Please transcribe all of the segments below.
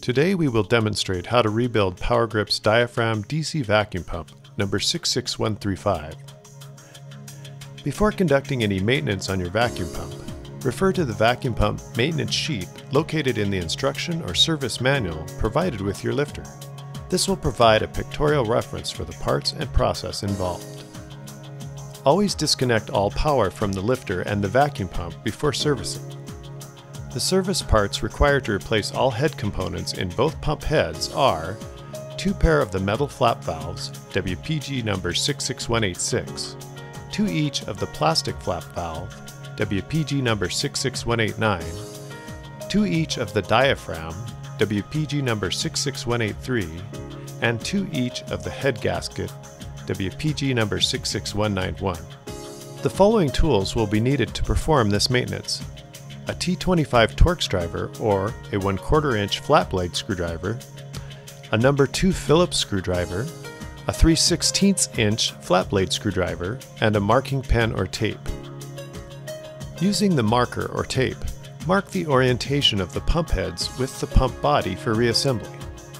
Today we will demonstrate how to rebuild Powr-Grip's Diaphragm DC Vacuum Pump number 66135. Before conducting any maintenance on your vacuum pump, refer to the vacuum pump maintenance sheet located in the instruction or service manual provided with your lifter. This will provide a pictorial reference for the parts and process involved. Always disconnect all power from the lifter and the vacuum pump before servicing. The service parts required to replace all head components in both pump heads are 2 pair of the metal flap valves, WPG number 66186, 2 each of the plastic flap valve, WPG number 66189, 2 each of the diaphragm, WPG number 66183, and 2 each of the head gasket, WPG number 66191. The following tools will be needed to perform this maintenance: a T25 Torx driver or a 1/4 inch flat blade screwdriver, a number 2 Phillips screwdriver, a 3/16 inch flat blade screwdriver, and a marking pen or tape. Using the marker or tape, mark the orientation of the pump heads with the pump body for reassembly.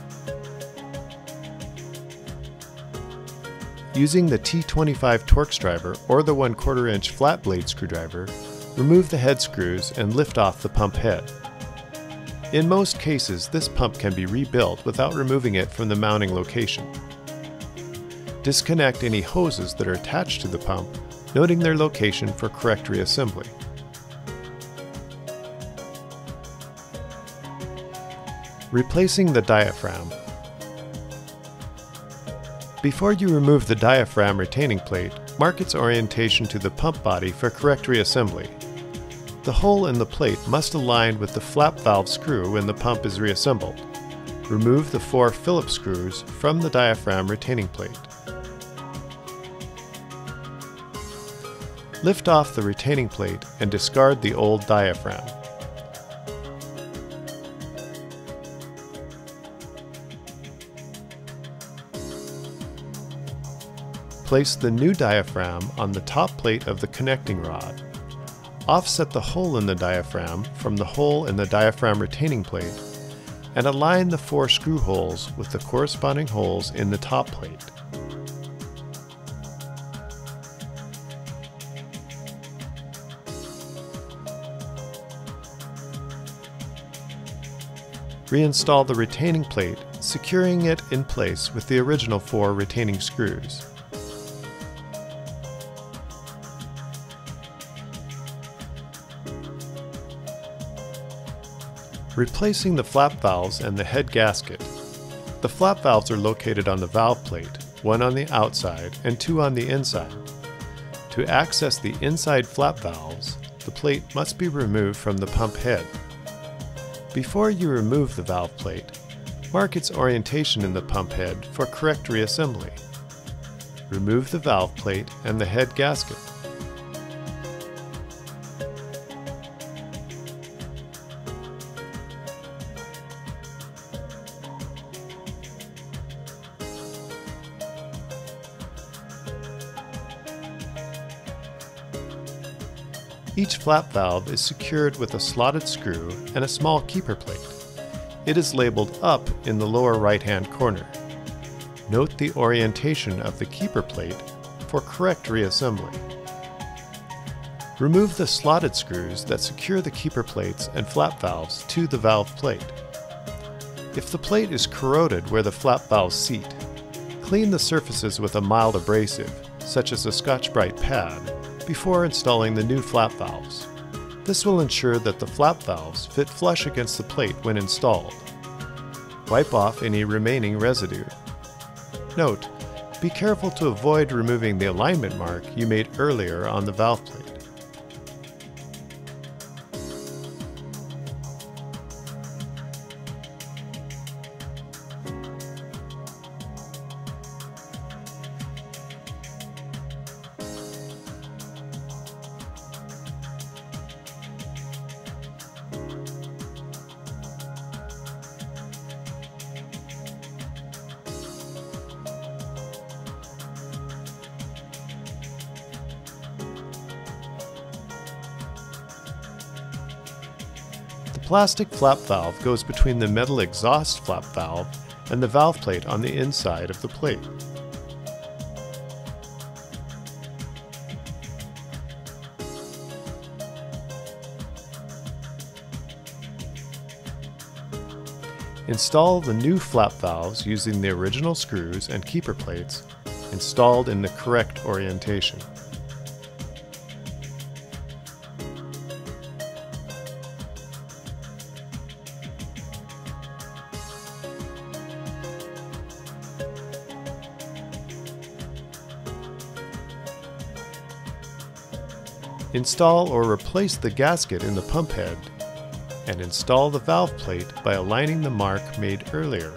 Using the T25 Torx driver or the 1/4 inch flat blade screwdriver, remove the head screws and lift off the pump head. In most cases, this pump can be rebuilt without removing it from the mounting location. Disconnect any hoses that are attached to the pump, noting their location for correct reassembly. Replacing the diaphragm. Before you remove the diaphragm retaining plate, mark its orientation to the pump body for correct reassembly. The hole in the plate must align with the flap valve screw when the pump is reassembled. Remove the 4 Phillips screws from the diaphragm retaining plate. Lift off the retaining plate and discard the old diaphragm. Place the new diaphragm on the top plate of the connecting rod. Offset the hole in the diaphragm from the hole in the diaphragm retaining plate and align the 4 screw holes with the corresponding holes in the top plate. Reinstall the retaining plate, securing it in place with the original 4 retaining screws. Replacing the flap valves and the head gasket. The flap valves are located on the valve plate, 1 on the outside and 2 on the inside. To access the inside flap valves, the plate must be removed from the pump head. Before you remove the valve plate, mark its orientation in the pump head for correct reassembly. Remove the valve plate and the head gasket. Each flap valve is secured with a slotted screw and a small keeper plate. It is labeled up in the lower right-hand corner. Note the orientation of the keeper plate for correct reassembly. Remove the slotted screws that secure the keeper plates and flap valves to the valve plate. If the plate is corroded where the flap valves seat, clean the surfaces with a mild abrasive, such as a Scotch-Brite pad, before installing the new flap valves. This will ensure that the flap valves fit flush against the plate when installed. Wipe off any remaining residue. Note, be careful to avoid removing the alignment mark you made earlier on the valve plate. plastic flap valve goes between the metal exhaust flap valve and the valve plate on the inside of the plate. Install the new flap valves using the original screws and keeper plates installed in the correct orientation. Install or replace the gasket in the pump head and install the valve plate by aligning the mark made earlier.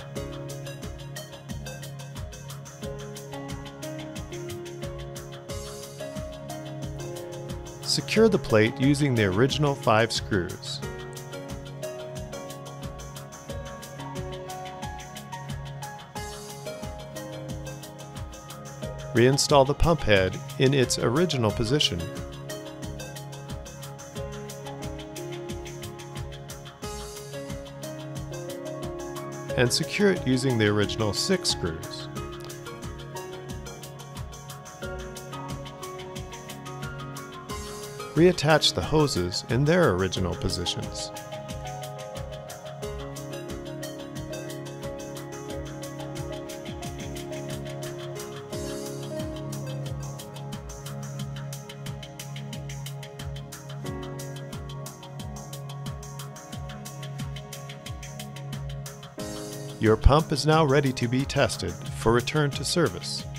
Secure the plate using the original 5 screws. Reinstall the pump head in its original position. And secure it using the original 6 screws. Reattach the hoses in their original positions. Your pump is now ready to be tested for return to service.